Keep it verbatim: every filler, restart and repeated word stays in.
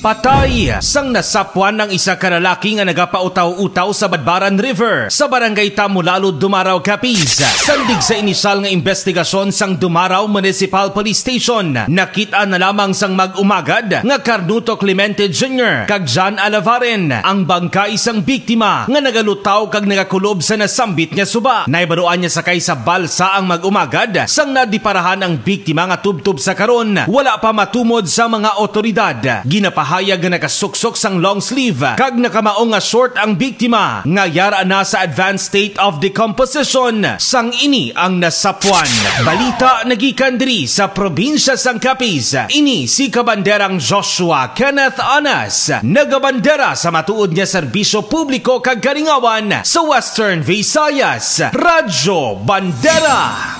Patay sang nasapwan ng isa ka lalaki nga nagapautaw-utaw sa Badbaran River sa barangay Tamulalo, Dumaraw, Capiz. Sandig sa inisyal nga investigasyon sang Dumaraw Municipal Police Station, nakita na lamang sang mag-umagad nga Carnuto Clemente Junior kag John Alavaren ang bangka isang biktima nga nagalutaw kag nagakulob sa nasambit nga suba. Naibaruan niya sakay sa balsa ang mag-umagad sang nadiparahan ang biktima nga tubtub sa karon. Wala pa matumod sa mga otoridad. Ginapahayag nga nakasuksok sang long sleeve kag nakamaong nga short ang biktima nga yara na sa advanced state of decomposition. Sang ini ang nasapwan. Balita nagikan diri sa probinsya sang Capiz. Ini si kabanderang Joshua Kenneth Anas, nagabandera sa matuod niya serbisyo publiko kag karingawan sa Western Visayas. Radyo Bandera.